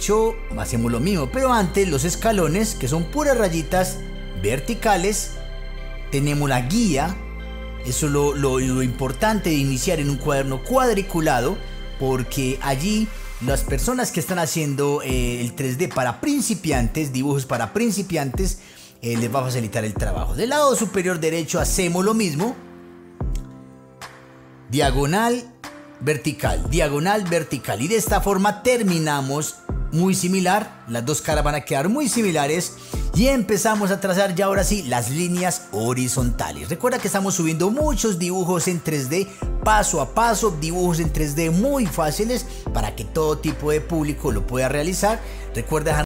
derecho hacemos lo mismo, pero antes los escalones, que son puras rayitas verticales, tenemos la guía. Eso es lo importante de iniciar en un cuaderno cuadriculado, porque allí las personas que están haciendo el 3D para principiantes, dibujos para principiantes, les va a facilitar el trabajo. Del lado superior derecho hacemos lo mismo. Diagonal, vertical, diagonal, vertical. Y de esta forma terminamos muy similar. Las dos caras van a quedar muy similares. Y empezamos a trazar ya ahora sí las líneas horizontales. Recuerda que estamos subiendo muchos dibujos en 3D paso a paso, dibujos en 3D muy fáciles para que todo tipo de público lo pueda realizar. Recuerda dejar